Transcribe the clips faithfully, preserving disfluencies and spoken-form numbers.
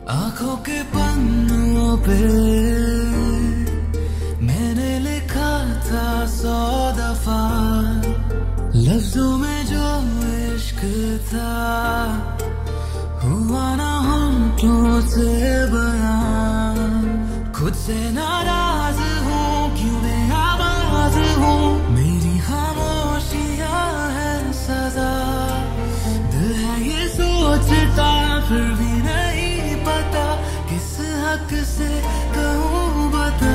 आंखों के पन्नों पे मैंने लिखा था सौ दफा, लफ्जों में जो इश्क था हुआ ना होंठों से बयां। खुद से नाराज हूँ, क्यों बेआवाज हूँ, मेरी खामोशियाँ है सजा। दिल है ये सोचता फिर भी नहीं पता, किस हक से कहूँ बता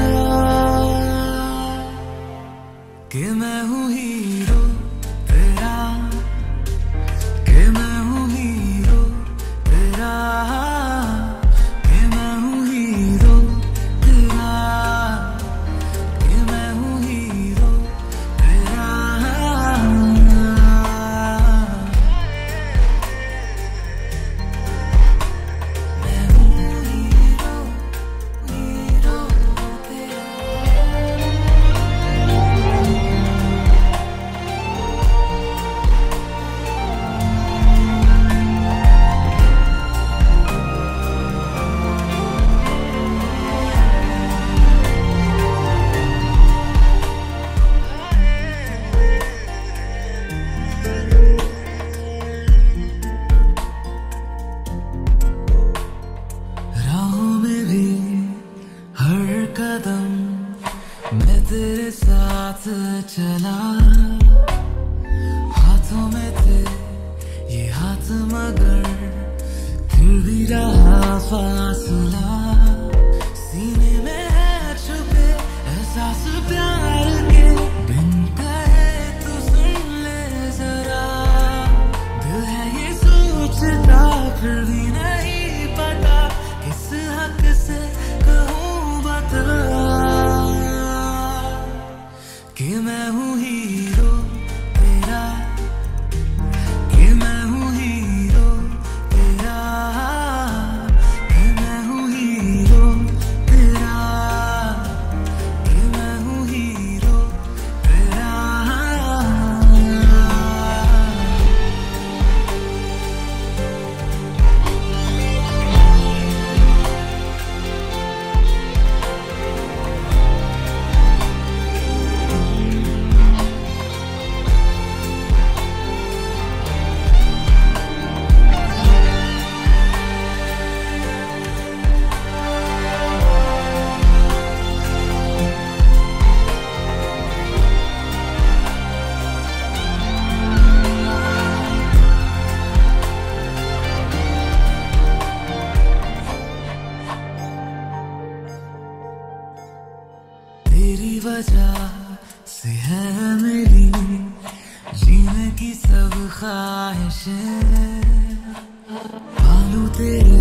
कि मैं हूँ हीरो तेरा, कि मैं हूँ हीरो तेरा, कि मैं हूँ हीरो तेरा, कि मैं हूँ हीरो तेरा। मैं हूँ हीरो, हीरो तेरा। राहों में भी हर कदम मैं तेरे साथ चला, हाथों में थे ये हाथ मगर फिर भी रहा फासला। सीने में है छुपे एहसास प्यार के, बिन कहे तू सुन ले जरा। दिल है ये सोचता फिर भी नहीं पता, किस हक से कहूँ बता कि मैं हूँ हीरो तेरा, कि मैं हूँ हीरो तेरा, कि मैं हूँ हीरो तेरा, कि मैं हूँ हीरो तेरा। तेरी वजह से है मेरी जीने की सब ख्वाहिशें, पालूं तेरे